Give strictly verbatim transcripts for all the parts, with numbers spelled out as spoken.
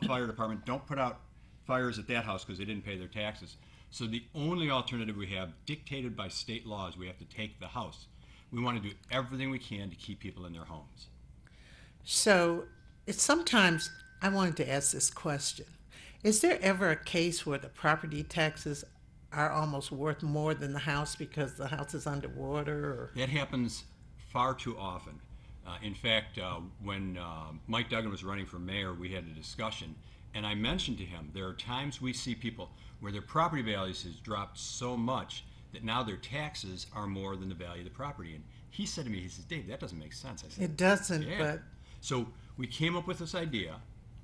fire department, don't put out fires at that house because they didn't pay their taxes. So the only alternative we have, dictated by state laws, we have to take the house. We want to do everything we can to keep people in their homes. So it's sometimes I wanted to ask this question. Is there ever a case where the property taxes are almost worth more than the house because the house is underwater or That happens far too often. Uh, in fact, uh, when uh, Mike Duggan was running for mayor, we had a discussion, and I mentioned to him there are times we see people where their property values has dropped so much that now their taxes are more than the value of the property. And he said to me, he says, Dave, that doesn't make sense. I said, it doesn't, yeah. but So we came up with this idea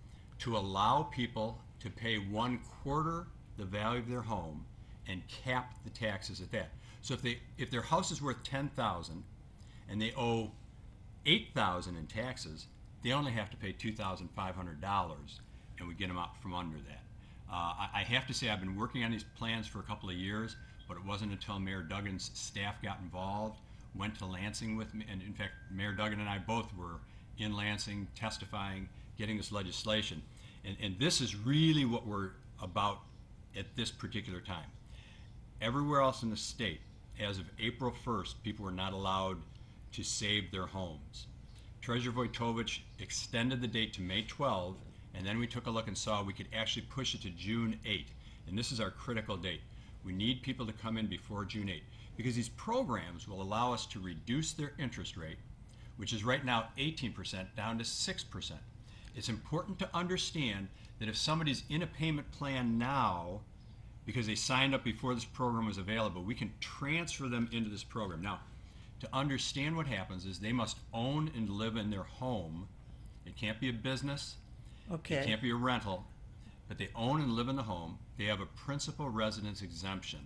to allow people to pay one quarter the value of their home and cap the taxes at that. So if they if their house is worth ten thousand and they owe eight thousand in taxes, they only have to pay two thousand five hundred dollars, and we get them out from under that. Uh, I, I have to say I've been working on these plans for a couple of years, but it wasn't until Mayor Duggan's staff got involved, went to Lansing with me, and in fact, Mayor Duggan and I both were in Lansing testifying, getting this legislation. And, and this is really what we're about at this particular time. Everywhere else in the state, as of April first, people were not allowed to save their homes. Treasurer Wojtowicz extended the date to May twelfth, and then we took a look and saw we could actually push it to June eighth. And this is our critical date. We need people to come in before June eighth because these programs will allow us to reduce their interest rate, which is right now eighteen percent, down to six percent. It's important to understand that if somebody's in a payment plan now because they signed up before this program was available, we can transfer them into this program. Now, to understand what happens is they must own and live in their home. It can't be a business. okay. It can't be a rental, but they own and live in the home. They have a principal residence exemption.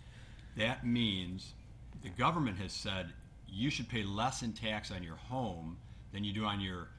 That means the government has said you should pay less in tax on your home than you do on your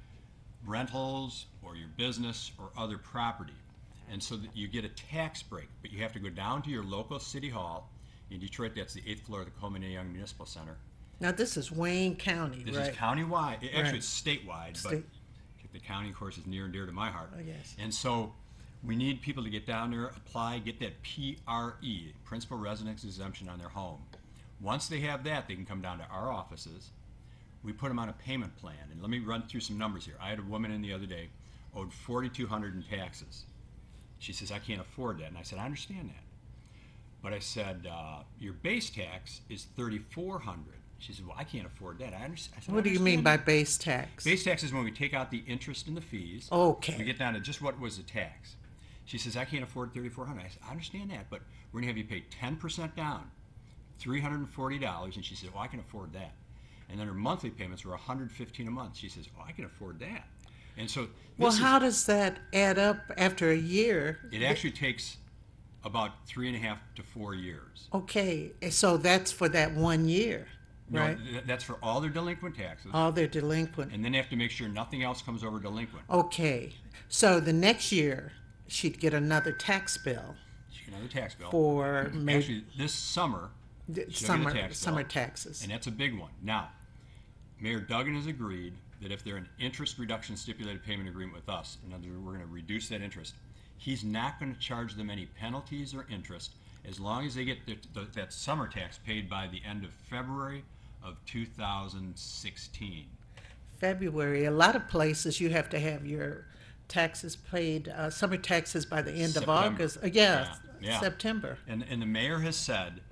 rentals or your business or other property. And so that you get a tax break, but you have to go down to your local city hall. In Detroit, that's the eighth floor of the Coleman A. Young Municipal Center. Now this is Wayne County, This right? is countywide. Actually, Right. it's statewide, State. but the county, of course, is near and dear to my heart. Oh, yes. And so we need people to get down there, apply, get that P R E, Principal Residence Exemption, on their home. Once they have that, they can come down to our offices. We put them on a payment plan. And let me run through some numbers here. I had a woman in the other day, owed forty-two hundred dollars in taxes. She says, I can't afford that. And I said, I understand that. But I said, uh, your base tax is thirty-four hundred dollars. She said, well, I can't afford that. I, under- I said, What I do you mean by understand base tax? that. Base tax is when we take out the interest and the fees. Okay. We get down to just what was the tax. She says, I can't afford thirty-four hundred dollars. I said, I understand that, but we're going to have you pay ten percent down, three hundred forty dollars. And she said, well, I can afford that. And then her monthly payments were one hundred fifteen dollars a month. She says, oh, I can afford that. And so this Well, is, how does that add up after a year? it actually takes about three and a half to four years. Okay, so that's for that one year, No, right? th- that's for all their delinquent taxes. All their delinquent. And then they have to make sure nothing else comes over delinquent. Okay, so the next year she'd get another tax bill She get another tax bill. for maybe Actually, this summer, she'll get a summer tax bill, summer taxes. and that's a big one. Now, Mayor Duggan has agreed that if they're an interest reduction stipulated payment agreement with us, in other words, we're going to reduce that interest, he's not going to charge them any penalties or interest as long as they get the, the, that summer tax paid by the end of February of two thousand sixteen. February, a lot of places you have to have your taxes paid, uh, summer taxes by the end September. of August. Uh, yeah, Yeah, yeah. September. And, and the mayor has said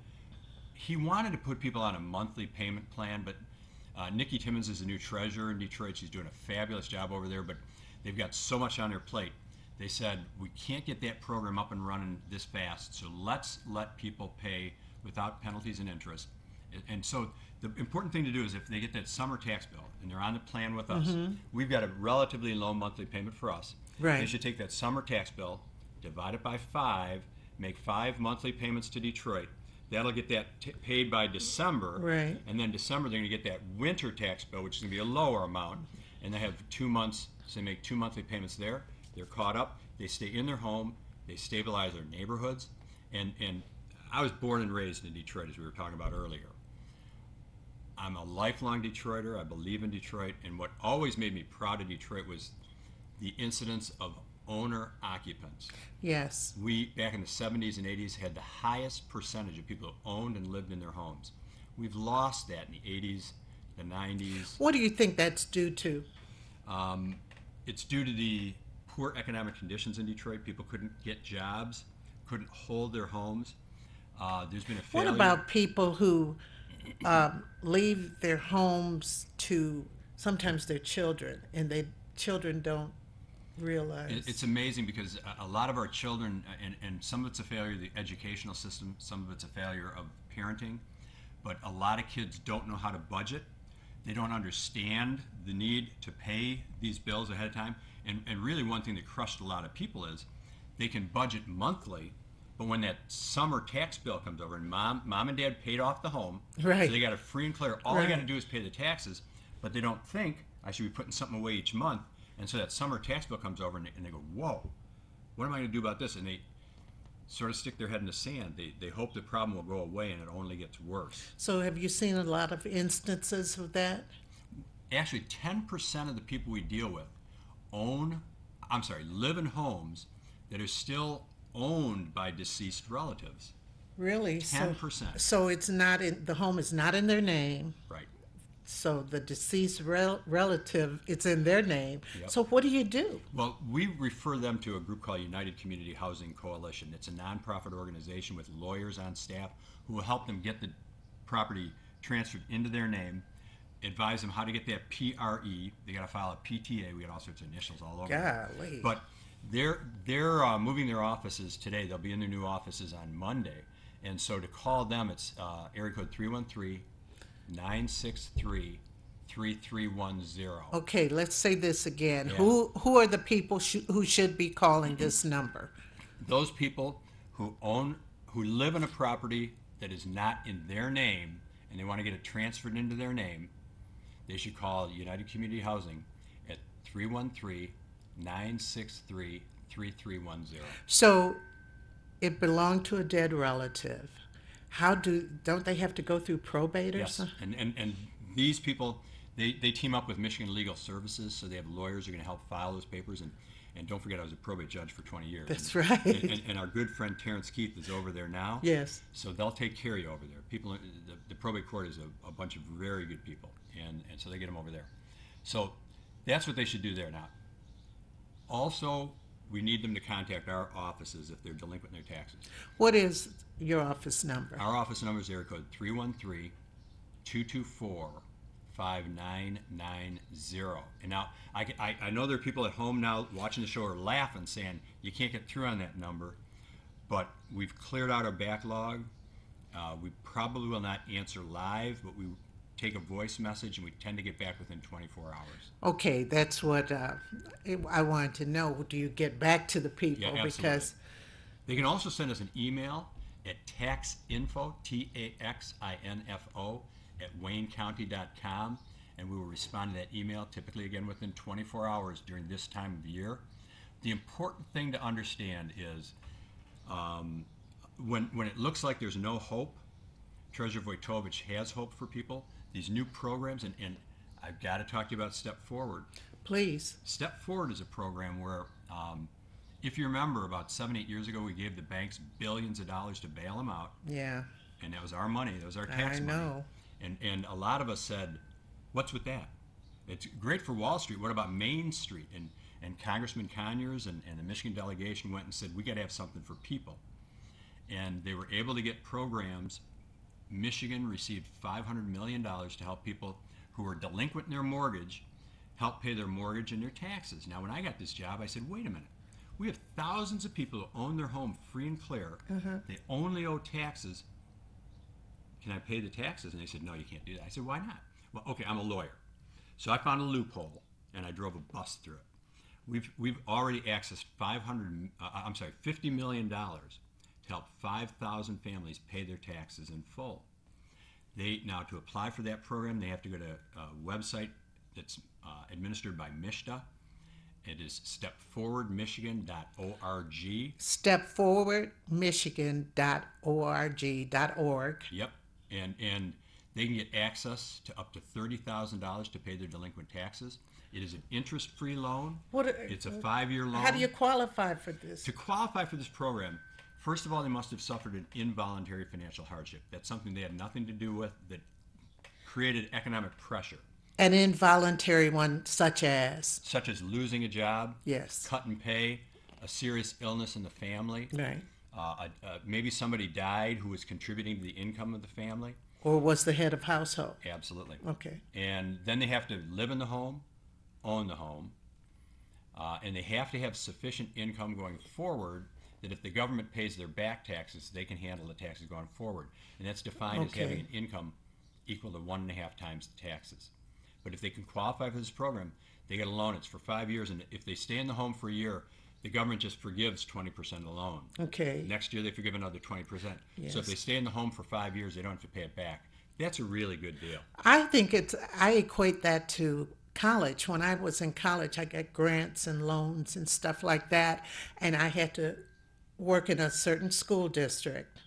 he wanted to put people on a monthly payment plan, but uh, Nikki Timmons is the new treasurer in Detroit. She's doing a fabulous job over there, but they've got so much on their plate. They said, we can't get that program up and running this fast, so let's let people pay without penalties and interest. And- And so the important thing to do is if they get that summer tax bill and they're on the plan with us, we've got a relatively low monthly payment for us. Right. They should take that summer tax bill, divide it by five, make five monthly payments to Detroit. That'll get that t- paid by December. Right. And then December, they're going to get that winter tax bill, which is going to be a lower amount. And they have two months, so they make two monthly payments there. They're caught up. They stay in their home. They stabilize their neighborhoods. And, and I was born and raised in Detroit, as we were talking about earlier. I'm a lifelong Detroiter. I believe in Detroit. And what always made me proud of Detroit was the incidence of owner occupants. Yes. We, back in the seventies and eighties, had the highest percentage of people who owned and lived in their homes. We've lost that in the eighties, the nineties. What do you think that's due to? Um, it's due to the poor economic conditions in Detroit. People couldn't get jobs, couldn't hold their homes. Uh, there's been a What failure. about people who um, leave their homes to sometimes their children, and they children don't realize? It- It's amazing because a- a lot of our children, uh, and, and some of it's a failure of the educational system, some of it's a failure of parenting, but a lot of kids don't know how to budget. They don't understand the need to pay these bills ahead of time. And, and really one thing that crushed a lot of people is they can budget monthly, but when that summer tax bill comes over and mom, mom and dad paid off the home, Right. so they got it free and clear. All they got to Right. do is pay the taxes, but they don't think I should be putting something away each month. And so that summer tax bill comes over and they, and they go, whoa, what am I going to do about this? And they sort of stick their head in the sand. They, they hope the problem will go away and it only gets worse. So have you seen a lot of instances of that? Actually, ten percent of the people we deal with own, I'm sorry, live in homes that are still owned by deceased relatives. Really? ten So, percent. so it's not in the home is not in their name. Right. So the deceased rel- relative, it's in their name. Yep. So what do you do? Well, we refer them to a group called United Community Housing Coalition. It's a nonprofit organization with lawyers on staff who will help them get the property transferred into their name, advise them how to get that P R E. They got to file a P T A. We got all sorts of initials all over. it. Golly. But they're they're uh, moving their offices today. They'll be in their new offices on Monday. And so to call them, it's uh, area code three one three, nine six three, three three one zero. Okay, let's say this again. Yeah. Who who are the people sh- who should be calling this number? Those people who own, who live in a property that is not in their name and they want to get it transferred into their name, they should call United Community Housing at three one three, nine six three, three three one zero. So it belonged to a dead relative. How do don't they have to go through probate or Yes, something? and, and, and these people, they, they team up with Michigan Legal Services, so they have lawyers who are going to help file those papers. And, and don't forget, I was a probate judge for twenty years. That's and, right. And, and, and our good friend Terrence Keith is over there now. Yes. So they'll take care of you over there. People, the, the probate court is a, a bunch of very good people, and, and so they get them over there. So that's what they should do there now. Also, we need them to contact our offices if they're delinquent in their taxes. What is your office number? Our office number is area code three one three, two two four, five nine nine zero. And now, I, I, I know there are people at home now watching the show are laughing, saying, you can't get through on that number, but we've cleared out our backlog. Uh, we probably will not answer live, but we take a voice message and we tend to get back within twenty-four hours. Okay, that's what uh, I wanted to know. Do you get back to the people? Yeah, absolutely. Because They can also send us an email at taxinfo, T A X I N F O, at wayne county dot com, and we will respond to that email, typically again within twenty-four hours during this time of year. The important thing to understand is um, when, when it looks like there's no hope, Treasurer Wojtowicz has hope for people. These new programs, and, and I've got to talk to you about Step Forward. please. Step Forward is a program where, um, if you remember, about seven, eight years ago, we gave the banks billions of dollars to bail them out, Yeah, and that was our money. That was our tax I money. know. And and a lot of us said, "What's with that? It's great for Wall Street. What about Main Street?" And and Congressman Conyers and, and the Michigan delegation went and said, "We got to have something for people." And they were able to get programs. Michigan received five hundred million dollars to help people who were delinquent in their mortgage help pay their mortgage and their taxes. Now, when I got this job, I said, wait a minute. We have thousands of people who own their home free and clear. They only owe taxes. Can I pay the taxes? And they said, no, you can't do that. I said, why not? Well, okay, I'm a lawyer. So I found a loophole, and I drove a bus through it. We've, we've already accessed five hundred, uh, I'm sorry, fifty million dollars to help five thousand families pay their taxes in full. They now, to apply for that program, they have to go to a website that's uh, administered by MISHDA. It is step forward michigan dot org. Step forward michigan dot org dot org. Yep, and and they can get access to up to thirty thousand dollars to pay their delinquent taxes. It is an interest-free loan. What? It's a five-year loan. How do you qualify for this? To qualify for this program, first of all, they must have suffered an involuntary financial hardship. That's something they had nothing to do with that created economic pressure, An involuntary one, such as? such as losing a job, Yes. cut in pay, a serious illness in the family, Right. uh, a, a, maybe somebody died who was contributing to the income of the family. Or was the head of household? Absolutely. Okay. And then they have to live in the home, own the home, uh, and they have to have sufficient income going forward that if the government pays their back taxes, they can handle the taxes going forward. And that's defined Okay. as having an income equal to one and a half times the taxes. But if they can qualify for this program, they get a loan. It's for five years, and if they stay in the home for a year, the government just forgives twenty percent of the loan. Okay. Next year, they forgive another twenty percent. Yes. So if they stay in the home for five years, they don't have to pay it back. That's a really good deal. I think it's, I equate that to college. When I was in college, I got grants and loans and stuff like that, and I had to work in a certain school district,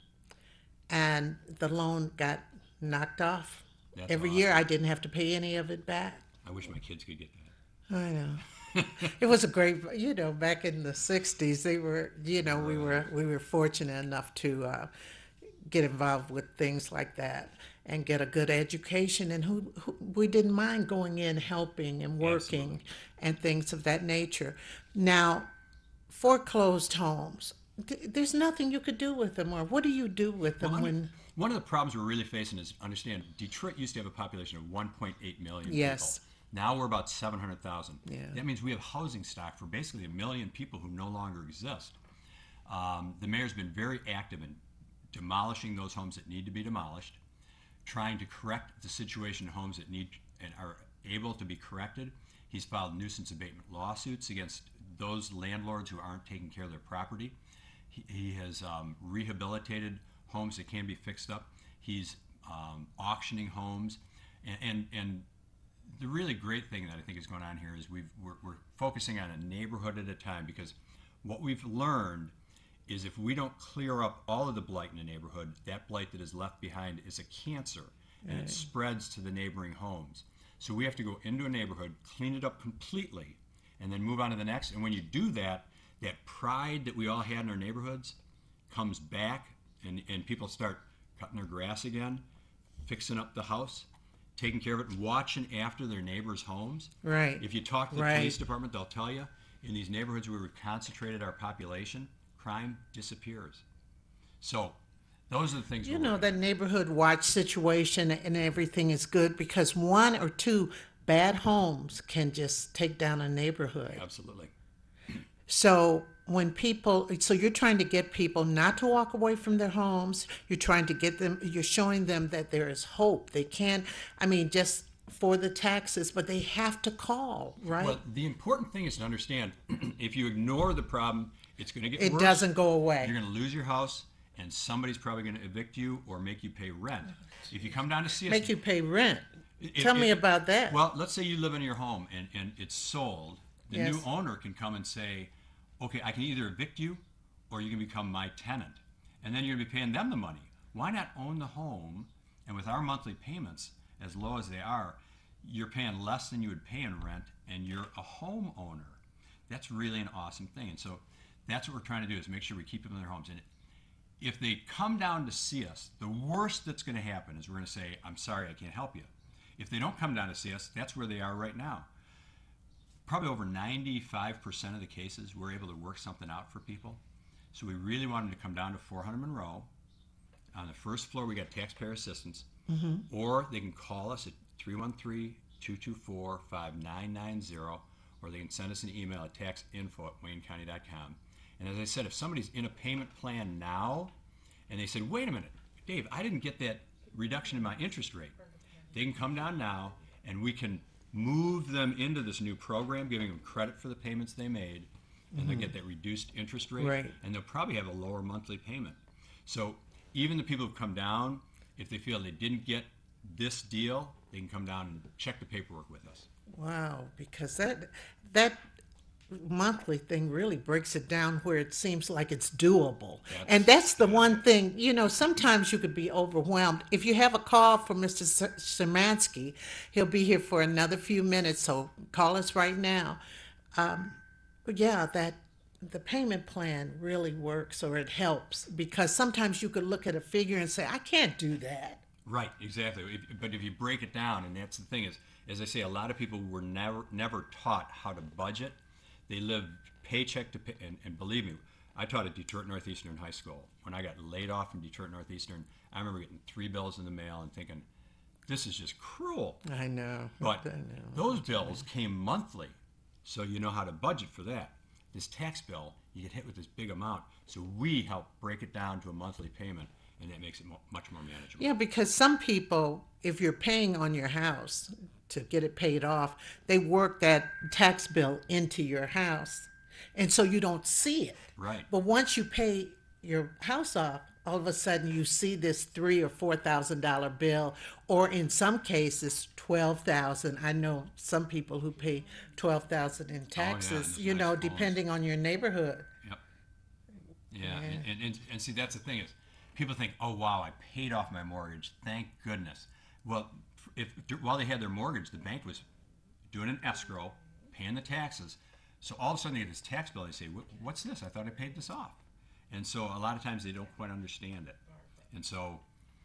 and the loan got knocked off. That's Every awesome. year, I didn't have to pay any of it back. I wish my kids could get that. I know. It was a great, you know, back in the sixties, they were, you know, we were we were fortunate enough to uh, get involved with things like that and get a good education, and who, who we didn't mind going in, helping and working Absolutely. and things of that nature. Now, foreclosed homes, th- there's nothing you could do with them, or what do you do with them Well, when? One of the problems we're really facing is, understand, Detroit used to have a population of one point eight million Yes. people. Now we're about seven hundred thousand. Yeah. That means we have housing stock for basically a million people who no longer exist. Um, the mayor's been very active in demolishing those homes that need to be demolished, trying to correct the situation in homes that need and are able to be corrected. He's filed nuisance abatement lawsuits against those landlords who aren't taking care of their property. He, he has um, rehabilitated homes that can be fixed up. He's um, auctioning homes, and, and and the really great thing that I think is going on here is we've we're, we're focusing on a neighborhood at a time, because what we've learned is if we don't clear up all of the blight in a neighborhood, that blight that is left behind is a cancer, and it spreads to the neighboring homes. So we have to go into a neighborhood, clean it up completely, and then move on to the next. And when you do that, that pride that we all had in our neighborhoods comes back, and, and people start cutting their grass again, fixing up the house, taking care of it, and watching after their neighbors' homes. Right. If you talk to the Right. police department, they'll tell you, in these neighborhoods where we concentrated our population, crime disappears. So those are the things You we're know, working that neighborhood watch situation and everything is good, because one or two bad homes can just take down a neighborhood. on. Absolutely. So when people, so you're trying to get people not to walk away from their homes. You're trying to get them, you're showing them that there is hope. They can't, I mean, just for the taxes, but they have to call, right? Well, the important thing is to understand, if you ignore the problem, it's going to get It worse. doesn't go away. You're going to lose your house, and somebody's probably going to evict you or make you pay rent. If you come down to see us, Make you pay rent. if- Tell me if- about that. Well, let's say you live in your home and, and it's sold. The Yes. new owner can come and say, okay, I can either evict you or you can become my tenant. And then you're going to be paying them the money. Why not own the home? And with our monthly payments, as low as they are, you're paying less than you would pay in rent, and you're a homeowner. That's really an awesome thing. And so that's what we're trying to do, is make sure we keep them in their homes. And if they come down to see us, the worst that's going to happen is we're going to say, I'm sorry, I can't help you. If they don't come down to see us, that's where they are right now. Probably over ninety-five percent of the cases, we're able to work something out for people. So we really want them to come down to four hundred Monroe. On the first floor, we got taxpayer assistance. Or they can call us at three one three, two two four, five nine nine zero, or they can send us an email at taxinfo at wayne county dot com. And as I said, if somebody's in a payment plan now, and they said, wait a minute, Dave, I didn't get that reduction in my interest rate, they can come down now, and we can move them into this new program, giving them credit for the payments they made, and they'll get that reduced interest rate, Right. and they'll probably have a lower monthly payment. So even the people who come down, if they feel they didn't get this deal, they can come down and check the paperwork with us. Wow, because that that monthly thing really breaks it down where it seems like it's doable. And That's, that's the that is one it. thing, you know, sometimes you could be overwhelmed. If you have a call from mister Szymanski, he'll be here for another few minutes, so call us right now. Um, but yeah, that the payment plan really works or it helps because sometimes you could look at a figure and say, I can't do that. Right, exactly. If, but if you break it down, and that's the thing is, as I say, a lot of people were never never taught how to budget. They lived paycheck to pay, and, and believe me, I taught at Detroit Northeastern High School. When I got laid off from Detroit Northeastern, I remember getting three bills in the mail and thinking, this is just cruel. I know. But I know. those bills came monthly, so you know how to budget for that. This tax bill, you get hit with this big amount, so we help break it down to a monthly payment, and that makes it mo- much more manageable. Yeah, because some people, if you're paying on your house to get it paid off, they work that tax bill into your house. And so you don't see it. Right. But once you pay your house off, all of a sudden you see this three or four thousand dollar bill, or in some cases twelve thousand. I know some people who pay twelve thousand in Oh, yeah, and taxes. there's You nice know, homes. depending on your neighborhood. Yep. Yeah, and, and, and, and see, that's the thing is, people think, oh wow, I paid off my mortgage, thank goodness. Well, if while they had their mortgage, the bank was doing an escrow, paying the taxes. So all of a sudden they get this tax bill. They say, "What's this? I thought I paid this off." And so a lot of times they don't quite understand it, and so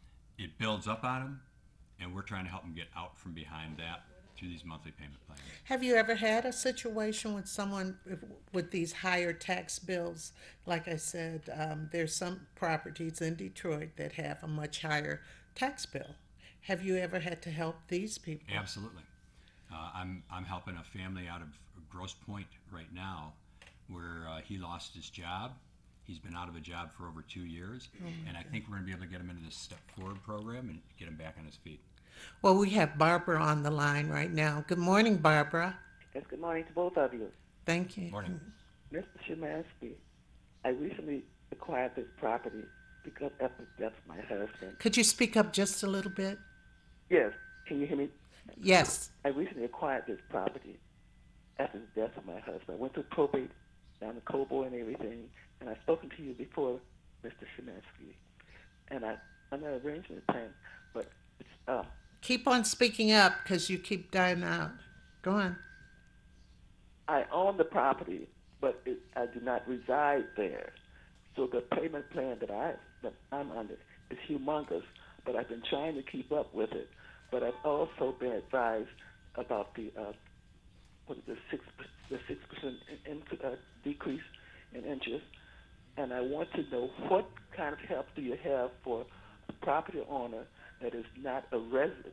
it builds up on them, and we're trying to help them get out from behind that through these monthly payment plans. Have you ever had a situation with someone if- with these higher tax bills? Like I said, um, there's some properties in Detroit that have a much higher tax bill. Have you ever had to help these people? Absolutely. Uh, I'm I'm helping a family out of Grosse Pointe right now, where uh, he lost his job. He's been out of a job for over two years, and I think we're going to be able to get him into this Step Forward program and get him back on his feet. Well, we have Barbara on the line right now. Good morning, Barbara. Yes, good morning to both of you. Thank you. Morning. mister Szymanski, I recently acquired this property because of the death of my husband. Could you speak up just a little bit? Yes, can you hear me? Yes. I recently acquired this property after the death of my husband. I went through probate down in Cobo and everything, and I've spoken to you before, mister Szymanski. And I, I'm not arranging a plan, but it's, uh, Keep on speaking up because you keep dying out. Go on. I own the property, but it, I do not reside there. So the payment plan that I that I'm under is humongous, but I've been trying to keep up with it. But I've also been advised about the uh, what is the six the six percent in, in, uh, decrease in interest, and I want to know what kind of help do you have for a property owner that is not a resident,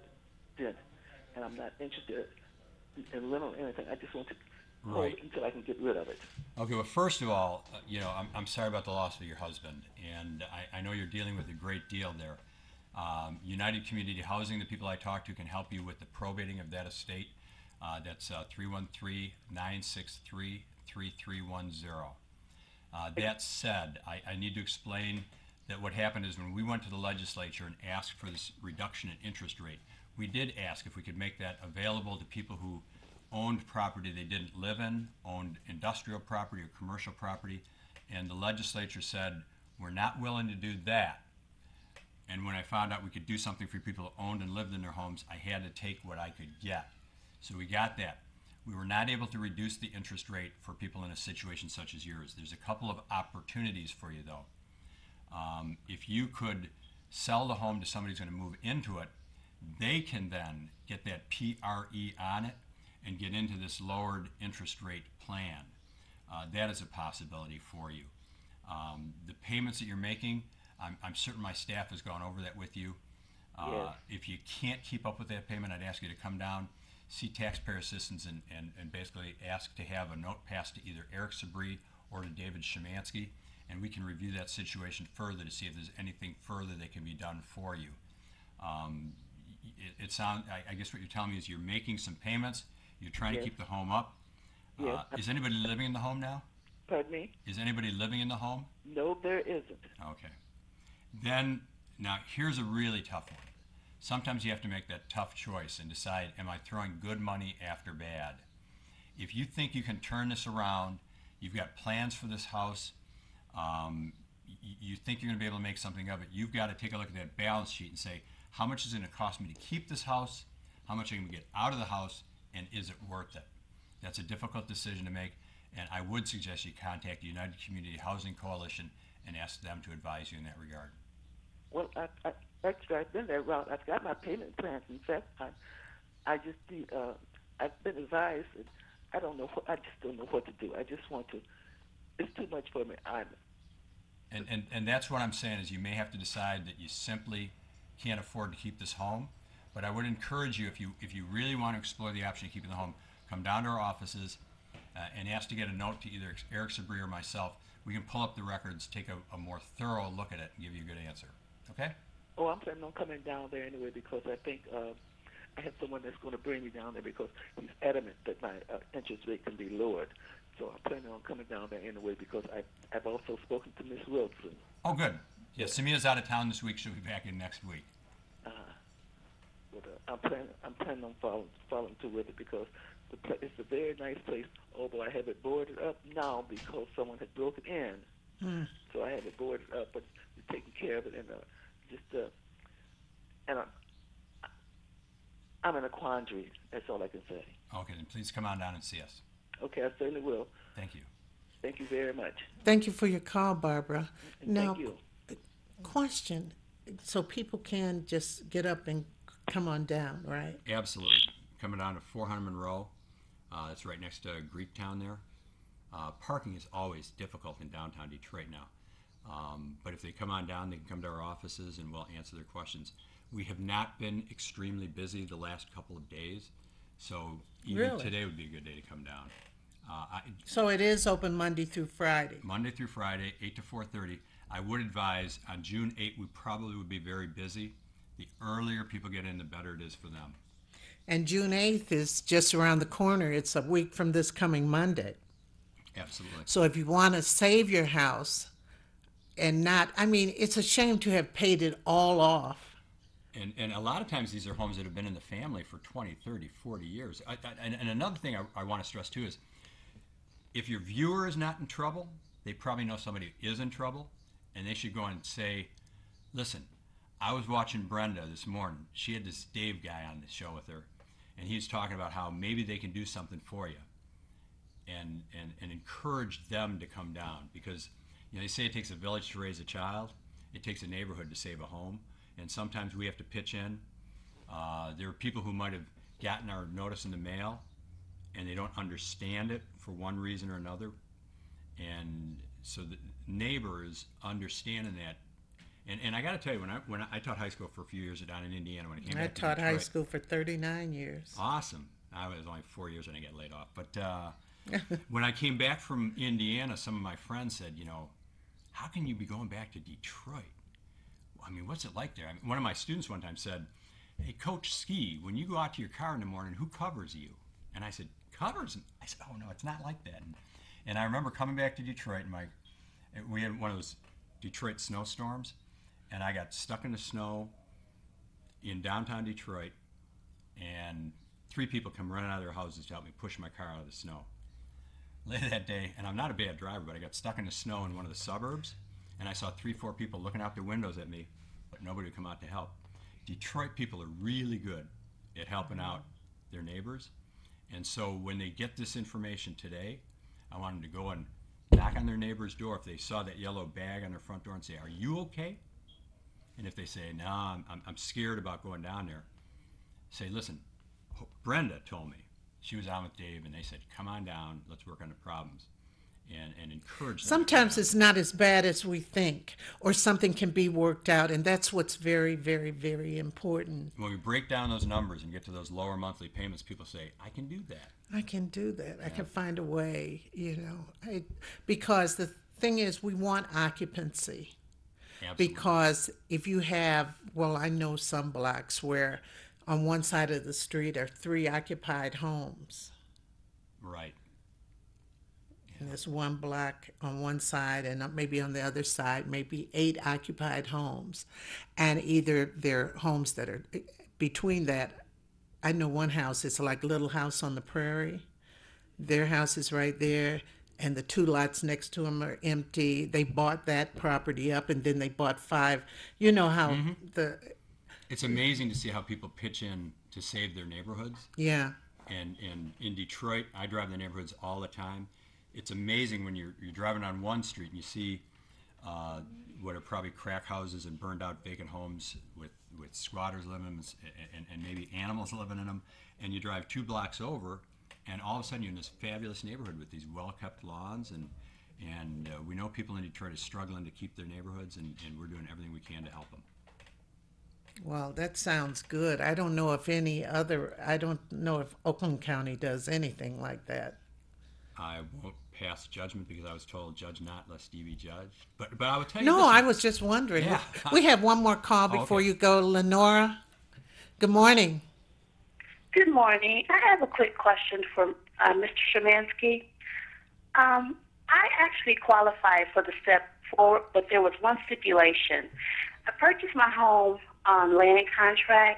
and I'm not interested in rental or anything. I just want to hold Right. it until I can get rid of it. Okay, well, first of all, uh, you know, I'm, I'm sorry about the loss of your husband, and I, I know you're dealing with a great deal there. Um, United Community Housing, the people I talk to, can help you with the probating of that estate. Uh, that's uh, three one three, nine six three, three three one zero. Uh, that said, I, I need to explain that what happened is when we went to the legislature and asked for this reduction in interest rate, we did ask if we could make that available to people who owned property they didn't live in, owned industrial property or commercial property, and the legislature said, we're not willing to do that. And when I found out we could do something for people who owned and lived in their homes, I had to take what I could get. So we got that. We were not able to reduce the interest rate for people in a situation such as yours. There's a couple of opportunities for you, though. Um, if you could sell the home to somebody who's going to move into it, they can then get that P R E on it and get into this lowered interest rate plan. Uh, that is a possibility for you. Um, the payments that you're making, I'm, I'm certain my staff has gone over that with you. Uh, Yes. If you can't keep up with that payment, I'd ask you to come down, see taxpayer assistance, and, and, and basically ask to have a note passed to either Eric Sabri or to David Szymanski, and we can review that situation further to see if there's anything further that can be done for you. Um, it, it sounds, I, I guess what you're telling me is you're making some payments, you're trying Yes. to keep the home up. Yes. Uh, is anybody living in the home now? Pardon me? Is anybody living in the home? No, there isn't. Okay. Then, now here's a really tough one. Sometimes you have to make that tough choice and decide, am I throwing good money after bad? If you think you can turn this around, you've got plans for this house, um, y- you think you're going to be able to make something of it, you've got to take a look at that balance sheet and say, how much is it going to cost me to keep this house? How much am I going to get out of the house? And is it worth it? That's a difficult decision to make. And I would suggest you contact the United Community Housing Coalition and ask them to advise you in that regard. Well, I, I, actually, I've been that route. I've got my payment plans. In fact, I, I just need, uh, I've been advised, and I don't know what, I just don't know what to do. I just want to, it's too much for me. I'm, And, and, and that's what I'm saying is you may have to decide that you simply can't afford to keep this home. But I would encourage you, if you if you really want to explore the option of keeping the home, come down to our offices uh, and ask to get a note to either Eric Sabri or myself. We can pull up the records, take a, a more thorough look at it, and give you a good answer. Okay? oh, I'm planning on coming down there anyway because I think uh, I have someone that's going to bring me down there because he's adamant that my uh, interest rate can be lowered. So I'm planning on coming down there anyway because I, I've also spoken to Miss Wilson. Oh, good. Yeah, Samia's out of town this week. She'll be back in next week. Uh, but uh, I'm planning I'm planning on following following through with it because the pla it's a very nice place. Although I have it boarded up now because someone had broken in, Mm. so I have it boarded up, but we're taking care of it and uh, just uh, and I'm I'm in a quandary. That's all I can say. Okay, then please come on down and see us. Okay, I certainly will. Thank you. Thank you very much. Thank you for your call, Barbara. And Now, thank you. question, so people can just get up and come on down, right? Absolutely. Coming down to four hundred Monroe. Uh, that's right next to Greektown there. Uh, parking is always difficult in downtown Detroit now. Um, but if they come on down, they can come to our offices and we'll answer their questions. We have not been extremely busy the last couple of days, so even Really? today would be a good day to come down. Uh, I, So it is open Monday through Friday. Monday through Friday, eight to four thirty. I would advise on June eighth, we probably would be very busy. The earlier people get in, the better it is for them. And June eighth is just around the corner. It's a week from this coming Monday. Absolutely. So if you want to save your house and not, I mean, it's a shame to have paid it all off. And, and a lot of times these are homes that have been in the family for twenty, thirty, forty years. I, I, and, and another thing I, I want to stress too is if your viewer is not in trouble, they probably know somebody who is in trouble, and they should go and say, listen, I was watching Brenda this morning. She had this Dave guy on the show with her, and he's talking about how maybe they can do something for you, and, and, and encourage them to come down. Because you know, they say it takes a village to raise a child. It takes a neighborhood to save a home. And sometimes we have to pitch in. Uh, there are people who might have gotten our notice in the mail, and they don't understand it for one reason or another. And so the neighbors understanding that. And, and I got to tell you, when I when I, I taught high school for a few years down in Indiana, when I came I back to taught high Detroit- school for thirty-nine years. Awesome. I was only four years when I got laid off. But uh, when I came back from Indiana, some of my friends said, you know, how can you be going back to Detroit? I mean, what's it like there? I mean, one of my students one time said, hey, Coach Ski, when you go out to your car in the morning, who covers you? And I said, covers? I said, oh, no, it's not like that. And, and I remember coming back to Detroit, and my, we had one of those Detroit snowstorms, and I got stuck in the snow in downtown Detroit, and three people come running out of their houses to help me push my car out of the snow. Later that day, and I'm not a bad driver, but I got stuck in the snow in one of the suburbs, and I saw three, four people looking out their windows at me, but nobody would come out to help. Detroit people are really good at helping out their neighbors, and so when they get this information today, I want them to go and knock on their neighbor's door if they saw that yellow bag on their front door and say, are you okay? And if they say, no, I'm, I'm, I'm scared about going down there, say, listen, Brenda told me. She was on with Dave, and they said, come on down, let's work on the problems, and, and encourage them. Sometimes to it's not as bad as we think, or something can be worked out, and that's what's very, very, very important. When we break down those numbers and get to those lower monthly payments, people say, I can do that. I can do that. I can find a way, you know. I, because the thing is, we want occupancy. Absolutely. Because if you have, well, I know some blocks where on one side of the street are three occupied homes. Right. And there's one block on one side, and maybe on the other side, maybe eight occupied homes. And either they're homes that are between that. I know one house, it's like Little House on the Prairie. Their house is right there, and the two lots next to them are empty. They bought that property up, and then they bought five. You know how the It's amazing to see how people pitch in to save their neighborhoods. yeah. And, and in Detroit, I drive the neighborhoods all the time. It's amazing when you're, you're driving on one street and you see uh, what are probably crack houses and burned out vacant homes with, with squatters living in them and, and maybe animals living in them. And you drive two blocks over, and all of a sudden you're in this fabulous neighborhood with these well-kept lawns. And, and uh, we know people in Detroit are struggling to keep their neighborhoods, and, and we're doing everything we can to help them. Well, that sounds good. I don't know if any other, I don't know if Oakland County does anything like that. I won't pass judgment because I was told judge not lest ye be judged. But but I would tell you No, this. I was just wondering. Yeah. We have one more call Oh, before okay. you go, Lenora. Good morning. Good morning. I have a quick question for uh, Mister Shemansky. Um, I actually qualified for the step four, but there was one stipulation. I purchased my home on land contract,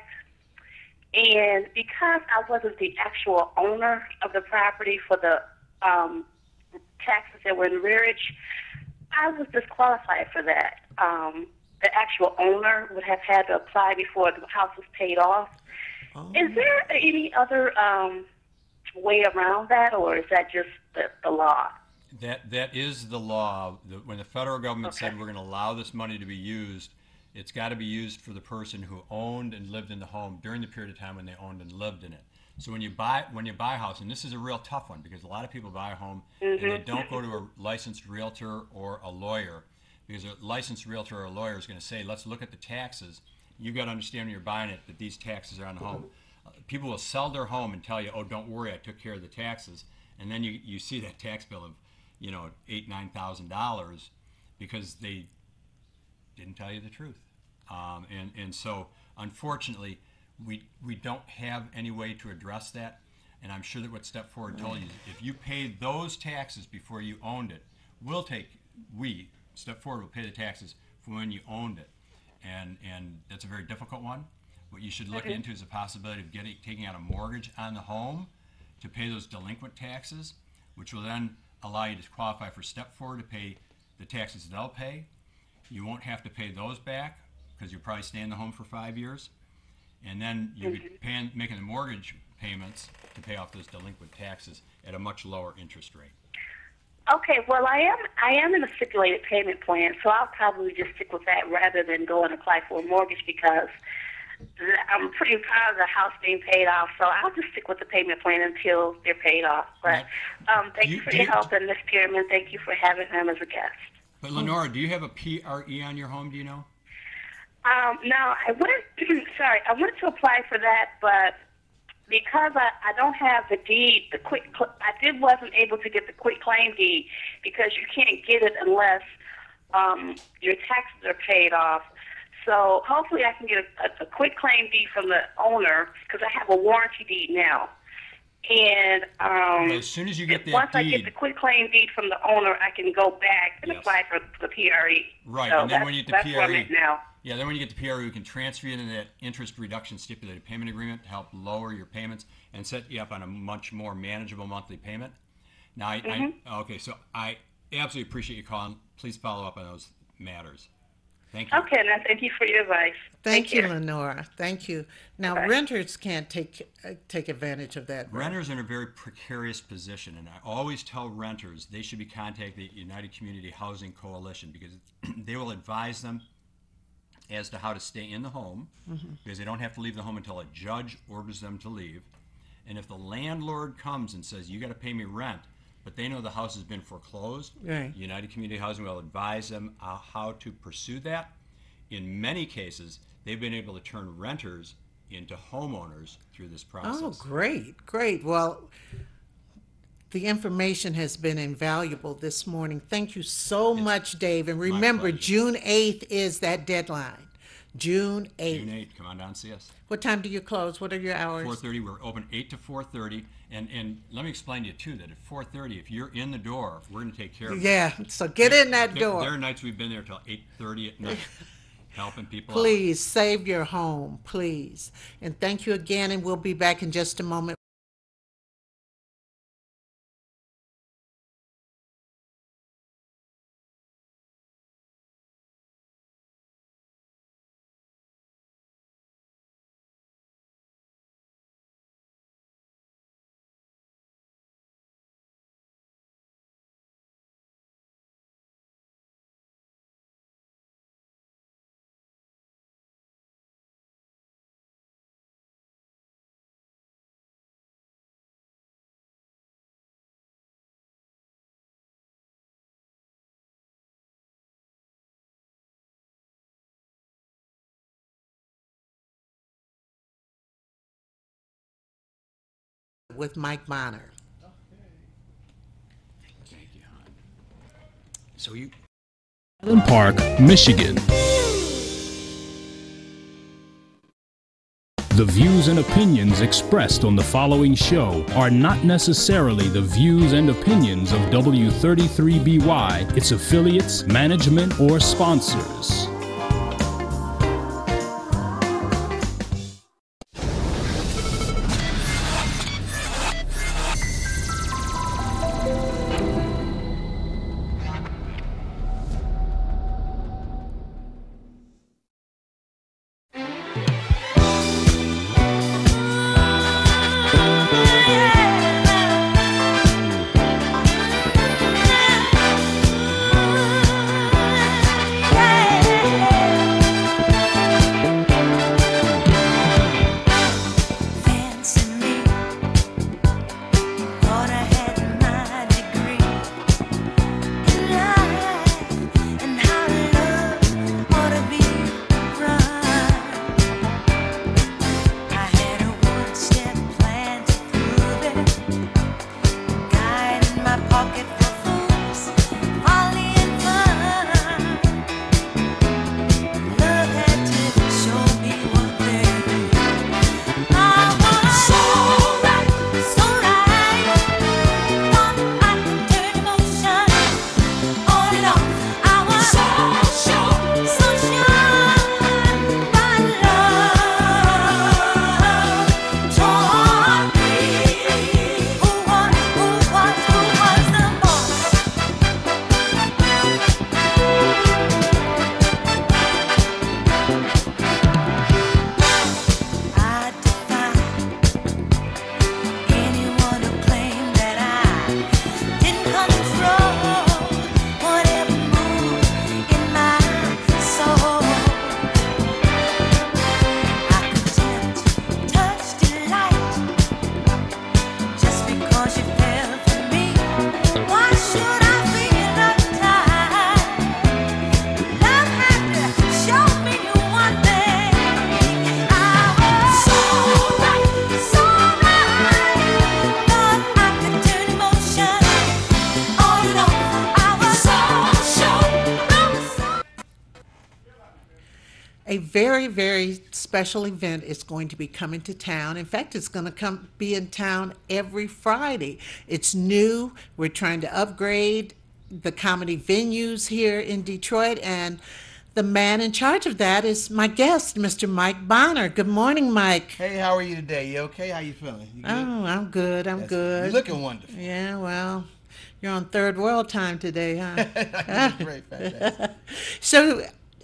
and because I wasn't the actual owner of the property for the um, taxes that were in rearage, I was disqualified for that. Um, the actual owner would have had to apply before the house was paid off. Oh. Is there any other um, way around that, or is that just the, the law? That that is the law. The, when the federal government Okay. said we're going to allow this money to be used, it's got to be used for the person who owned and lived in the home during the period of time when they owned and lived in it. So when you buy when you buy a house, and this is a real tough one because a lot of people buy a home and they don't go to a licensed realtor or a lawyer, because a licensed realtor or a lawyer is going to say, let's look at the taxes. You got to understand when you're buying it that these taxes are on the home. Uh, people will sell their home and tell you, oh, don't worry, I took care of the taxes, and then you you see that tax bill of, you know, eight nine thousand dollars because they didn't tell you the truth. Um, and, and so, unfortunately, we, we don't have any way to address that. And I'm sure that what Step Forward told you is if you paid those taxes before you owned it, we'll take, we, Step Forward, will pay the taxes from when you owned it. And, and that's a very difficult one. What you should look Okay. into is the possibility of getting, taking out a mortgage on the home to pay those delinquent taxes, which will then allow you to qualify for Step Forward to pay the taxes they'll pay. You won't have to pay those back because you'll probably stay in the home for five years. And then you'll be paying, making the mortgage payments to pay off those delinquent taxes at a much lower interest rate. Okay, well, I am I am in a stipulated payment plan, so I'll probably just stick with that rather than go and apply for a mortgage because I'm pretty proud of the house being paid off. So I'll just stick with the payment plan until they're paid off. But um, thank Do you you- for do your you- help, and Miss Pierman, thank you for having him as a guest. But Lenora, do you have a P R E on your home, do you know? Um, now, I went, sorry, I went to apply for that, but because I, I don't have the deed, the quick, cl- I did wasn't able to get the quick claim deed because you can't get it unless um, your taxes are paid off. So hopefully I can get a, a, a quick claim deed from the owner because I have a warranty deed now. And um, Well, as soon as you get that once I get deed- the quick claim deed from the owner, I can go back and Yes. apply for the P R E. Right, So and then that's, when you get the that's P where R I'm E, at now. yeah, then when you get the P R E, we can transfer you into that interest reduction stipulated payment agreement to help lower your payments and set you up on a much more manageable monthly payment. Now, I, Mm-hmm. I okay, so I absolutely appreciate you calling. Please follow up on those matters. Thank you. Okay, now thank you for your advice. Thank Take you, care. Lenora. Thank you. Now, Bye. renters can't take uh, take advantage of that. right? Renters are in a very precarious position, and I always tell renters they should be contacting the United Community Housing Coalition because they will advise them as to how to stay in the home because they don't have to leave the home until a judge orders them to leave. And if the landlord comes and says, you got to pay me rent, but they know the house has been foreclosed, Right. United Community Housing will advise them uh, how to pursue that. In many cases, they've been able to turn renters into homeowners through this process. Oh, great, great. Well, the information has been invaluable this morning. Thank you so much, Dave. And remember, pleasure. June eighth is that deadline. June eighth. June eighth, come on down and see us. What time do you close? What are your hours? four thirty, we're open eight to four thirty. And, and let me explain to you, too, that at four thirty, if you're in the door, we're going to take care of you. Yeah, so get in that There, door. there are nights we've been there till eight thirty at night, helping people out. Please save your home, please. And thank you again, and we'll be back in just a moment. with Mike Bonner. Thank you, hon. So you. Highland Park, Michigan. The views and opinions expressed on the following show are not necessarily the views and opinions of W thirty-three B Y, its affiliates, management, or sponsors. A very, very special event is going to be coming to town. In fact, it's going to come be in town every Friday. It's new. We're trying to upgrade the comedy venues here in Detroit, and the man in charge of that is my guest, Mister Mike Bonner. Good morning, Mike. Hey, how are you today? You okay? How you feeling? You good? Oh, I'm good. I'm That's good. You're looking wonderful. Yeah, well, you're on third world time today, huh? You look great, fantastic. So,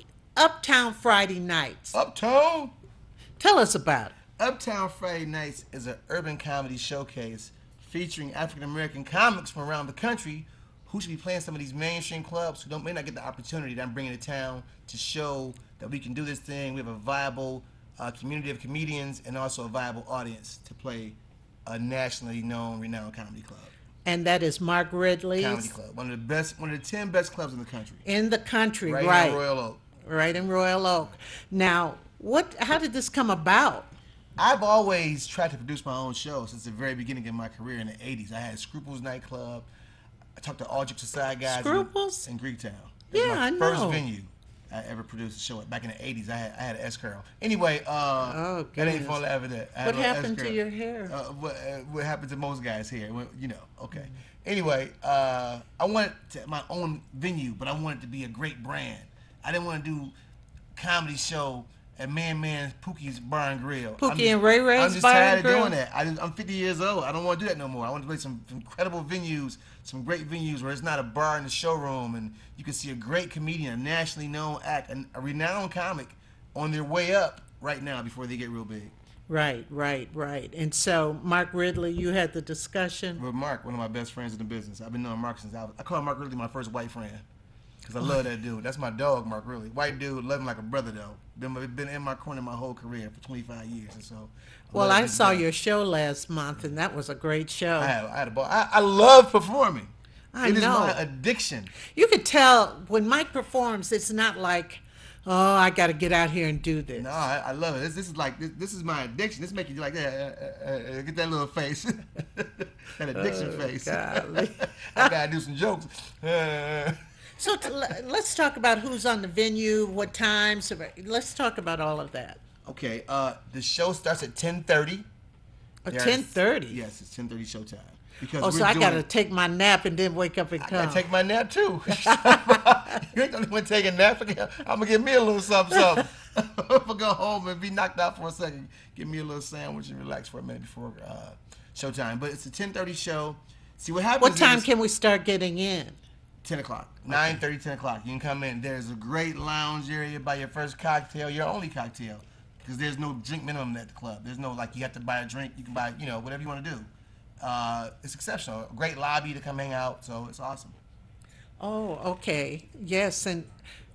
Uptown Friday Nights. Uptown? Tell us about it. Uptown Friday Nights is an urban comedy showcase featuring African American comics from around the country who should be playing some of these mainstream clubs who don't may not get the opportunity that I'm bringing to town to show that we can do this thing. We have a viable uh, community of comedians and also a viable audience to play a nationally known, renowned comedy club. And that is Mark Ridley's. Comedy club, one of the best, one of the ten best clubs in the country. In the country, right? right. Here in Royal Oak. Right in Royal Oak. Now, what? How did this come about? I've always tried to produce my own show since the very beginning of my career in the eighties. I had Scruples nightclub. I talked to Aldrich Society guys Scruples? in, in Greektown. It Yeah, was my I know. first venue I ever produced a show at. Back in the eighties, I had I had an S curl. Anyway, uh, Oh, that ain't goodness. fun ever that. I had What a little happened to S-curl. your hair? Uh, what, uh, what happened to most guys here? Well, you know, okay. Anyway, uh, I wanted to, my own venue, but I wanted to be a great brand. I didn't want to do comedy show at Man Man's Pookie's Bar and Grill. Pookie I'm just- and Ray Ray's I'm just Bar tired and of Grill? doing that. I just, I'm fifty years old. I don't want to do that no more. I want to play some incredible venues, some great venues where it's not a bar in the showroom and you can see a great comedian, a nationally known act, and a renowned comic on their way up right now before they get real big. Right, right, right. And so, Mark Ridley, you had the discussion. With Mark, one of my best friends in the business. I've been knowing Mark since I was, I call Mark Ridley my first white friend. Because I love that dude. That's my dog, Mark Ridley. White dude, love him like a brother, though. Been, been in my corner my whole career for twenty-five years. And so, I Well, love I this saw guy. your show last month, and that was a great show. I had, I had a ball. I, I love performing. I It is know. my addiction. You could tell when Mike performs, it's not like oh, I got to get out here and do this. No, I, I love it. This, this is like this, this is my addiction. This make you like that. Uh, uh, uh, get that little face, that addiction Oh, face. golly. I gotta do some jokes. Uh, So t- l- let's talk about who's on the venue, what times. Let's talk about all of that. okay, uh, the show starts at ten thirty. Oh, ten thirty. Yes, it's ten thirty showtime. Because Oh, we're so I got to doing- take my nap and then wake up and I come. gotta take my nap too. You ain't the only one taking a nap. I'm gonna give me a little something, something. If I go home and be knocked out for a second, give me a little sandwich and relax for a minute before uh, showtime. But it's a ten thirty show. See what happens. What time is can we start getting in? ten o'clock, nine thirty, ten o'clock. You can come in. There's a great lounge area. Buy your first cocktail, your only cocktail, because there's no drink minimum at the club. There's no like you have to buy a drink. You can buy, you know, whatever you want to do. Uh, it's exceptional. A great lobby to come hang out. So it's awesome. Oh, okay. Yes, and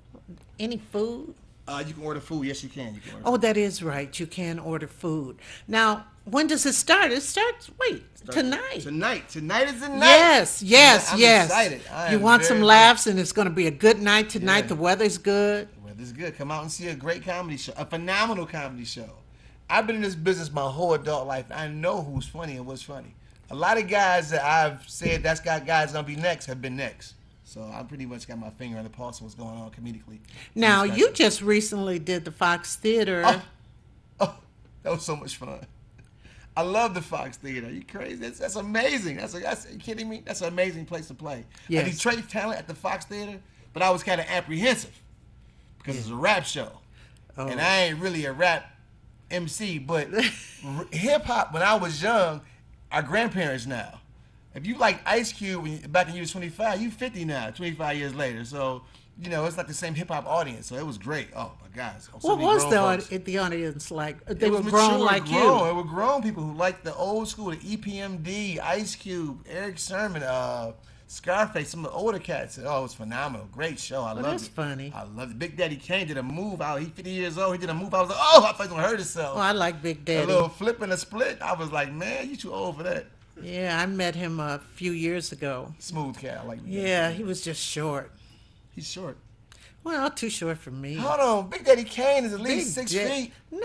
any food? Uh, you can order food. Yes, you can. You can order. Oh, that is right. You can order food. Now, when does it start? It starts, wait, tonight. Tonight. Tonight is the night. Yes, yes, I'm yes. excited. I You am want some very, laughs, and it's going to be a good night tonight. Yeah. The weather's good. Well, this is good. Come out and see a great comedy show, a phenomenal comedy show. I've been in this business my whole adult life. I know who's funny and what's funny. A lot of guys that I've said that's got guys gonna be next have been next. So I pretty much got my finger on the pulse of what's going on comedically. Now, It's you special. just recently did the Fox Theater. Oh, oh, that was so much fun. I love the Fox Theater. Are you crazy? That's, that's amazing. That's, a, that's are you kidding me? That's an amazing place to play. Yes. I Detroit talent at the Fox Theater, but I was kind of apprehensive because it's a rap show, Oh. and I ain't really a rap M C. But hip hop, when I was young, our grandparents now. If you like Ice Cube when you, back when you was twenty-five, you fifty now, twenty-five years later. So you know it's not the same hip hop audience. So it was great. Oh my gosh. So What many was grown the, folks. audi- the audience like? They It were was grown mature, like grown. you. It were grown people who liked the old school, the E P M D, Ice Cube, Eric Sermon, uh, Scarface, some of the older cats. Oh, it was phenomenal. Great show. I Well, loved that's it. funny. I loved it. Big Daddy Kane did a move out. He fifty years old. He did a move. I was like, oh, I thought he was going to hurt himself. Oh, I like Big a Daddy. little flip and a split. I was like, man, you too old for that. Yeah, I met him a few years ago. Smooth cat. I like Big Daddy Yeah, Kane. he was just short. He's short. Well, too short for me. Hold on. Big Daddy Kane is at Big least six Da- feet. Nah,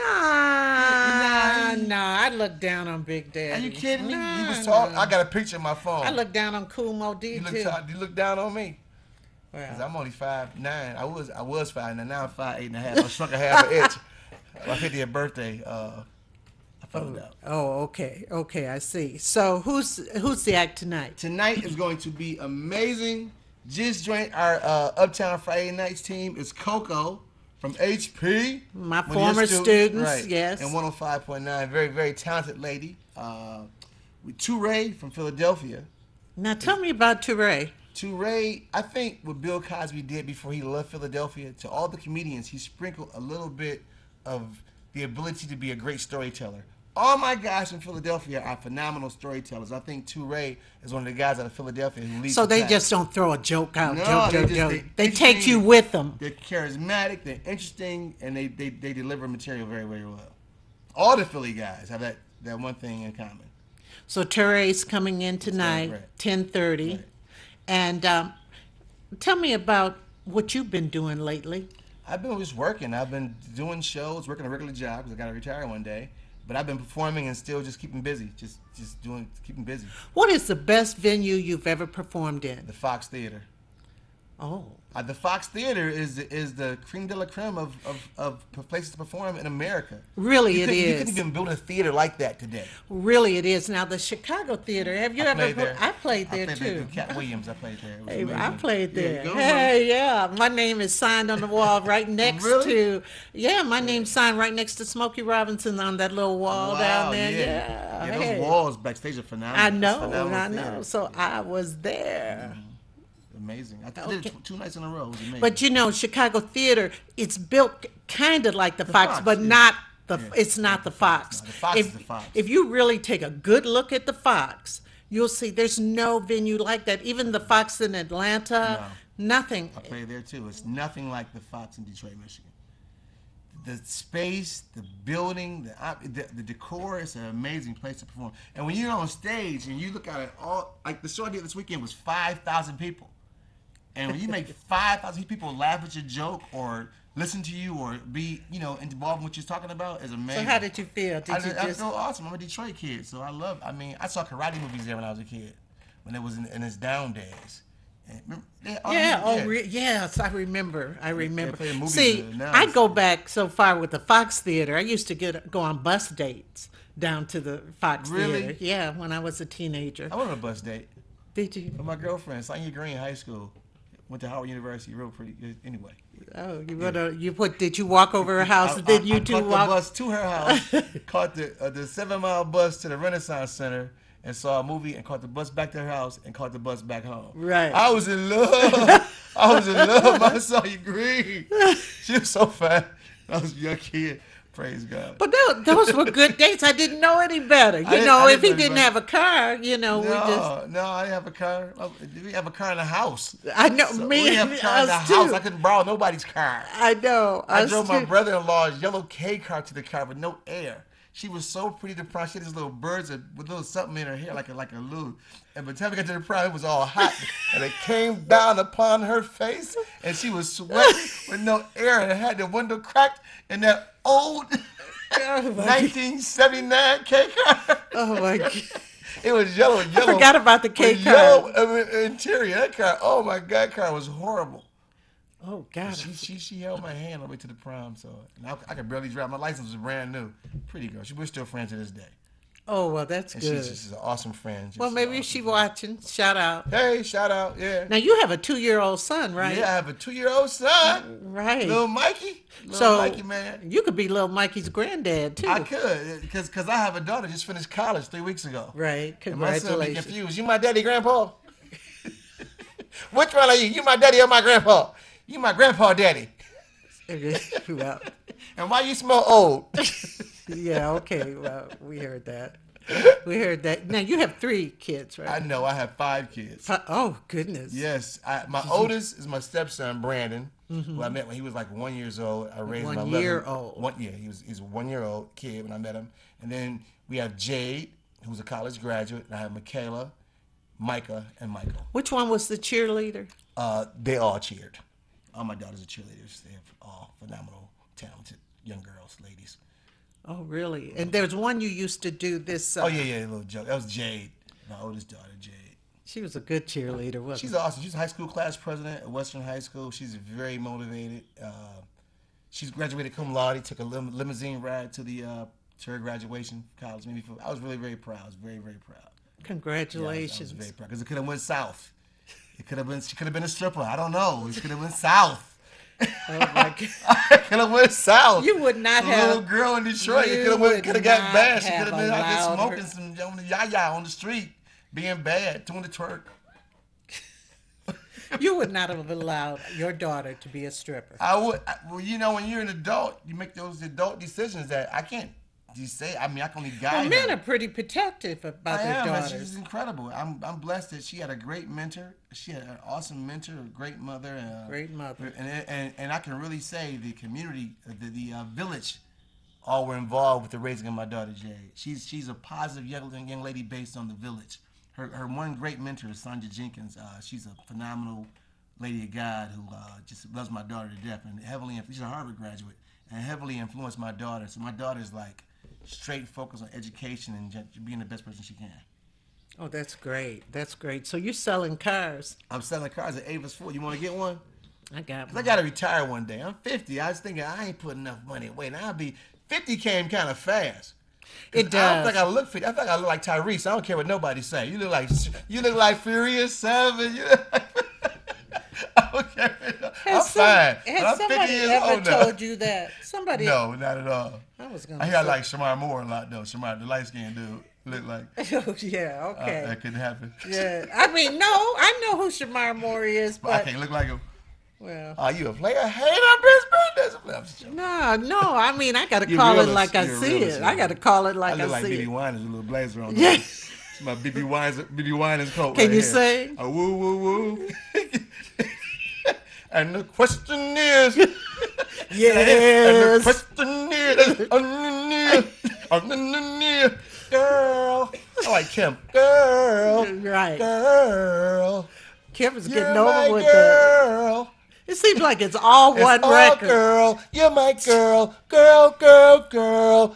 Nah, he- nah. I look down on Big Daddy. Are you kidding me? Nah, he was tall. nah. I got a picture in my phone. I look down on Cool Mo D you look, too. tall, you look down on me. Well, Cause I'm only five nine. I was I was five nine. Now I'm five eight and a half. I shrunk a half an inch. My fiftieth birthday. Uh, I found out. oh, okay, okay, I see. So who's who's the act tonight? Tonight is going to be amazing. Just joined our uh, Uptown Friday Nights team. It's Coco from H P. My one of your former students, right? yes. And one oh five point nine. Very very talented lady. Uh, with Touré from Philadelphia. Now tell me about Touré. Touré, I think what Bill Cosby did before he left Philadelphia, to all the comedians, he sprinkled a little bit of the ability to be a great storyteller. All my guys from Philadelphia are phenomenal storytellers. I think Touré is one of the guys out of Philadelphia who leads So the they pack. just don't throw a joke out, No, joke, they joke, just- joke. they- They, they take see- you with them. They're charismatic, they're interesting, and they, they, they deliver material very, very well. All the Philly guys have that, that one thing in common. So Touré's coming in tonight, right. ten thirty, Right. and um, tell me about what you've been doing lately. I've been just working. I've been doing shows, working a regular job because I got to retire one day. But I've been performing and still just keeping busy, just just doing, keeping busy. What is the best venue you've ever performed in? The Fox Theater. Oh, Uh, the Fox Theater is the, is the creme de la creme of, of, of places to perform in America. really You it couldn't- You is. couldn't even build a theater like that today. Really it is. Now the Chicago Theater. Have you I ever? played per- there. I played there I played too. there with Cat Williams. I played there. It was Hey, I amazing. played Yeah, there. go, Hey, yeah, my name is signed on the wall right next Really? to. Yeah, my name's signed right next to Smokey Robinson on that little wall Wow, down there. yeah. Yeah, Yeah, hey. those walls backstage are phenomenal. I It's know, phenomenal I know. theater. So I was there. Amazing. I did it Okay. tw- two nights in a row. It was amazing. But you know, Chicago Theater, it's built kind of like the, Fox, Fox, but yeah. not the. Yeah, It's not the Fox. No, the Fox if, is the Fox. If you really take a good look at the Fox, you'll see there's no venue like that. Even the Fox in Atlanta, nothing. I played there too. It's nothing like the Fox in Detroit, Michigan. The space, the building, the, op- the the decor, it's an amazing place to perform. And when you're on stage and you look at it all, like the show I did this weekend was five thousand people. And when you make five thousand people laugh at your joke or listen to you or be, you know, involved in what you're talking about is amazing. So how did you feel? Did I, you I just feel awesome. I'm a Detroit kid, so I love. I mean, I saw karate movies there when I was a kid, when it was in, in its down days. And remember, they, all Yeah, these- oh re- yes, I remember. I remember. play movies See, there now. I go back so far with the Fox Theater. I used to get go on bus dates down to the Fox Really? Theater. Yeah, when I was a teenager. I went on a bus date Did you? with my girlfriend, Sonia Green, high school. Went to Howard University, real pretty good. Anyway. Oh, you wanna you put? Did you walk over her house? I, Did I, you I two caught walk? the bus to her house, caught the uh, the seven mile bus to the Renaissance Center, and saw a movie, and caught the bus back to her house, and caught the bus back home. Right. I was in love. I was in love. I saw you green. She was so fat. I was a young kid. Praise God. But tho- those were good dates. I didn't know any better. You didn't- know, I if he didn't know didn't any have a car, you know, we just. No, no, I didn't have a car. We have a car in the house. I know So me we and have a car in the us house. too. I couldn't borrow nobody's car. I know. I us drove my too. brother-in-law's yellow K car to the car with no air. She was so pretty to prom. She had these little birds with little something in her hair, like a like a loo. And by the time we got to the prom, it was all hot, and it came down upon her face, and she was sweating with no air, and it had the window cracked, and that old Oh my, nineteen seventy-nine K car. oh my God. It was yellow, yellow. I forgot about the K with car. Yellow I mean, interior. That car. Oh my God, that car was horrible. Oh God. She, she she held my hand all the way to the prom, so and I, I could barely drive. My license was brand new. Pretty girl. She, we're still friends to this day. Oh well, that's And good. she's just an awesome friend. Just Well, an maybe awesome she friend. watching. Shout out. Hey, shout out, yeah. Now you have a two-year-old son, right? Yeah, I have a two-year-old son, Right. little Mikey. Little so Mikey, man. you could be little Mikey's granddad too. I could, because because I have a daughter just finished college three weeks ago. Right. And my son be Congratulations. confused. You my daddy, grandpa? Which one are you? You my daddy or my grandpa? You my grandpa daddy. well, And why you smell old? yeah. Okay. Well, we heard that. We heard that. Now you have three kids, I right? know. I have five kids. Fi- Oh goodness. Yes, I, my oldest is my stepson Brandon, who I met when he was like one years old. I raised One him. I loved year him. old. One yeah, he was he's a one year old kid when I met him. And then we have Jade, who's a college graduate, and I have Michaela, Micah, and Michael. Which one was the cheerleader? Uh, they all cheered. All my daughters are cheerleaders. They're all phenomenal, talented young girls, ladies. Oh, really? And there's one you used to do this. Uh, Oh yeah, yeah, a little joke. That was Jade, my oldest daughter, Jade. She was a good cheerleader, wasn't She's she? awesome. She's a high school class president at Western High School. She's very motivated. Uh, she's graduated cum laude. Took a lim- limousine ride to the uh, to her graduation college. Maybe for, I was really very proud. I was very very proud. Yeah, I was, I was Congratulations. very proud because it could have went south. It could have been. She could have been a stripper. I don't know. It could have went south. Oh my God. It could have went south. You would not a have- little girl in Detroit. It you could have would went. Could have got not bad. She could have have been out there allowed smoking her- some on the yaya on the street, being bad, doing the twerk. You would not have allowed your daughter to be a stripper. I would. I, well, you know, when you're an adult, you make those adult decisions that I can't. You say, I mean, I can only guide Well, men her. are pretty protective about I their am. and daughters. She's incredible. I'm. I'm blessed that she had a great mentor. She had an awesome mentor, a great mother, and uh, Great mother. And, and and I can really say the community, the the uh, village, all were involved with the raising of my daughter Jade. She's she's a positive young young lady based on the village. Her her one great mentor is Sonja Jenkins. Uh, she's a phenomenal lady of God who uh, just loves my daughter to death and heavily. She's a Harvard graduate and heavily influenced my daughter. So my daughter's like straight focused on education and just being the best person she can. Oh, that's great. That's great. So you're selling cars. I'm selling cars at Avis Ford. You want to get one? I got 'Cause I one. got to retire one day. I'm fifty. I was thinking I ain't putting enough money away. Now I'll be fifty came kind of fast. 'Cause It I don't does. think I look fifty. I think I look like Tyrese. I don't care what nobody say. You look like you look like Furious Seven. You look like, I don't care. I'm Has some- fine. But Has I'm somebody fifty years ever old now. told you that? Somebody. No, not at all. I was gonna I hear I say- like Shamar Moore a lot though. Shamar, the light skinned dude, look like Oh, yeah. uh, Okay. that couldn't happen. Yeah. I mean, no, I know who Shamar Moore is, But I but can't look like him. well. Are you a player? Hey, I'm Chris Burnett. I'm just joking. No, no. I mean, I gotta You're call it realist. like I You're a see realist, it. yeah. I gotta call it like I I, look like see B B it. Winans with a little blazer on. Yeah. It's my B B Winans, B B Winans coat. Can right you here. sing? A woo woo woo. And the question is, and the Yes. question is, underneath, underneath, girl. I like Kim. Girl, Right. girl. Kim is You're getting over my with girl. seems like it's all one It's all record. girl, you're my girl, girl, girl, girl,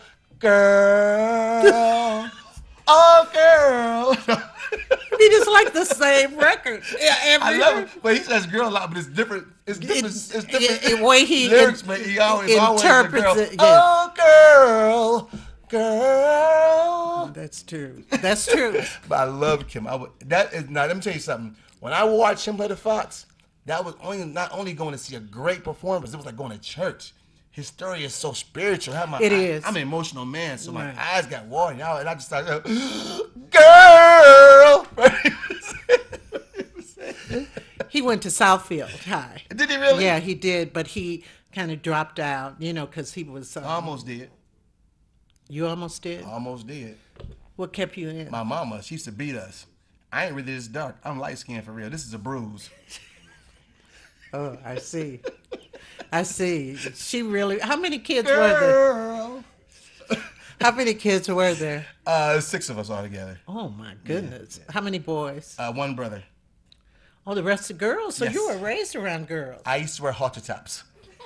girl, oh girl. I mean, it's like the same record. Yeah, every I love it, but he says girl a lot, but it's different. It's different. It's- It's, different it- it- way he lyrics, in- but he always always interprets a girl. it, yeah. Oh girl, girl. That's true. That's true. But I love Kim. I would, that is now. Let me tell you something. When I watched him play the Fox, that was only not only going to see a great performance. It was like going to church. His story is so spiritual. I have my, It I, is. I'm an emotional man, so Right. my eyes got watery, and I, and I just started, girl. He went to Southfield High. Did he really? Yeah, he did, but he kind of dropped out, you know, because he was. Um, Almost did. You almost did. Almost did. What kept you in? My mama, she used to beat us. I ain't really this dark. I'm light skinned for real. This is a bruise. Oh, I see. I see. She really. How many kids were there? Girl. How many kids were there? Uh, six of us all together. Oh my goodness. How many boys? Uh, one brother. Oh, the rest are girls. So Yes. you were raised around girls. I used to wear halter tops.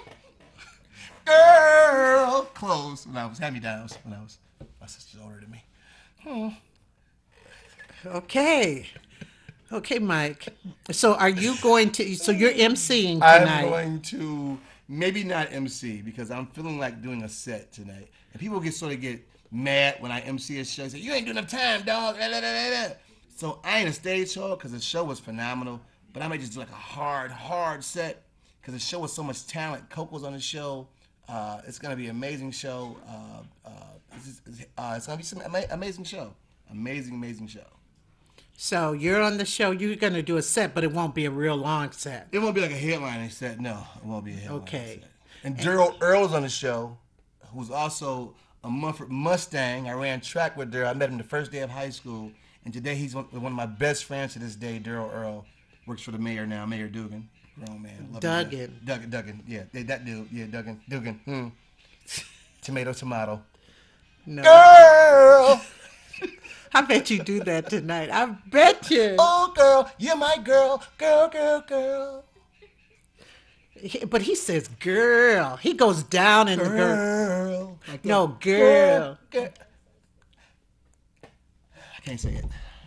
Girl clothes when I was hand me downs when I was my sister's older than me. Okay. Okay, Mike. So are you going to? So you're emceeing I'm tonight. going to maybe not M C because I'm feeling like doing a set tonight. And people get sort of get mad when I M C a show. They say, you ain't doing enough time, dog. Da, da, da, da, da. So I ain't a stage show because the show was phenomenal. But I might just do like a hard, hard set because the show was so much talent. Coco's on the show. Uh, it's going to be an amazing show. Uh, uh, it's, it's, uh, it's going to be some ama- amazing show. Amazing, amazing show. So you're on the show. You're going to do a set, but it won't be a real long set. It won't be like a headlining set. No, it won't be a headlining Okay. set. And Daryl Earl's on the show, who's also a Mumford Mustang. I ran track with Daryl. I met him the first day of high school. And today he's one, one of my best friends to this day, Daryl Earl. Works for the mayor now, Mayor Dugan. Grown man. Love him to Duggan. death. Duggan, Duggan. Yeah, they- that dude. Yeah, Duggan. Dugan. Hmm. Tomato, tomato. No. Girl! I bet you do that tonight. I bet you. Oh, girl, you're my girl. Girl, girl, girl. He- But he says girl. He goes down in the girl. Girl. Like that. No, girl. Girl. I can't say it.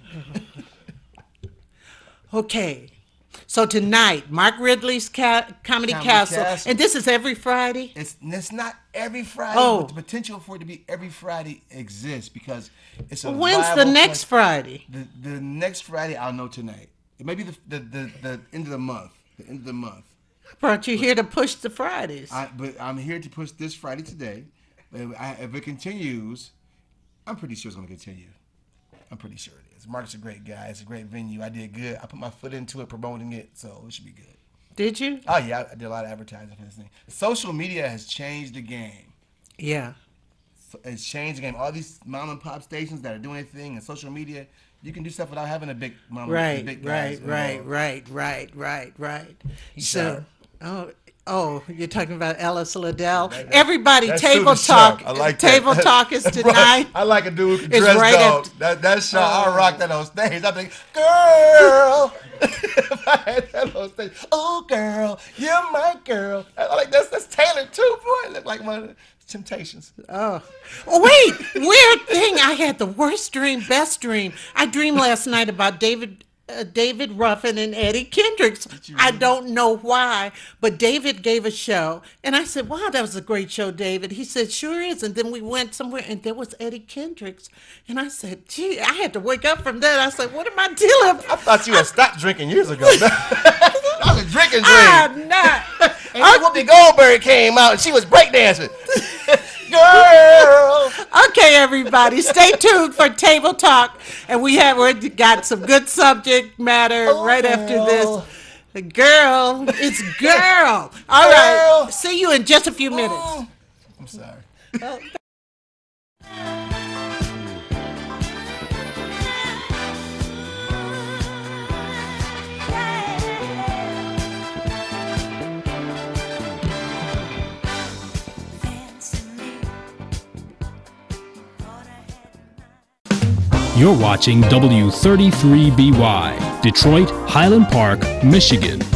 Okay. So tonight, Mark Ridley's ca- Comedy, Comedy Castle. Castle. And this is every Friday? It's it's not every Friday, Oh. but the potential for it to be every Friday exists because it's a When's the viable next place. Friday? The the next Friday I'll know tonight. It may be the the, the the end of the month. The end of the month. I brought you here to push the Fridays. I but I'm here to push this Friday today. If, I, if it continues, I'm pretty sure it's gonna continue. I'm pretty sure it is. Mark's a great guy. It's a great venue. I did good. I put my foot into it, promoting it, so it should be good. Did you? Oh yeah, I did a lot of advertising for this thing. Social media has changed the game. Yeah. It's changed the game. All these mom and pop stations that are doing their thing and social media, you can do stuff without having a big mom Right, and big guys right, right, involved. right, right, right, right. He's So, oh, oh, you're talking about Ellis Liddell. That- that- Everybody, that's table Susan talk. Sharp. I like that. Table talk is Right. tonight. I like a dude who can It's dress right dog. at- that that shot, Oh. I rock that on stage. I think, girl. If I had that on stage, oh girl, you're my girl. I like that's that's Taylor too, boy. It look like one of the Temptations. Oh. oh, wait, weird thing. I had the worst dream, best dream. I dreamed last night about David uh, David Ruffin and Eddie Kendricks. I don't know why, but David gave a show, and I said, wow, that was a great show, David. He said, sure is. And then we went somewhere, and there was Eddie Kendricks. And I said, gee, I had to wake up from that. I said, what am I dealing with? I thought you had stopped drinking years ago. That was a drinking dream. I'm not. And then Whoopi Goldberg came out and she was breakdancing. Girl. Okay, everybody, stay tuned for Table Talk, and we have we got some good subject matter Oh, right after girl. this. Girl, it's girl. All Girl. right, see you in just a few minutes. Oh. I'm sorry. You're watching W thirty-three B Y, Detroit, Highland Park, Michigan.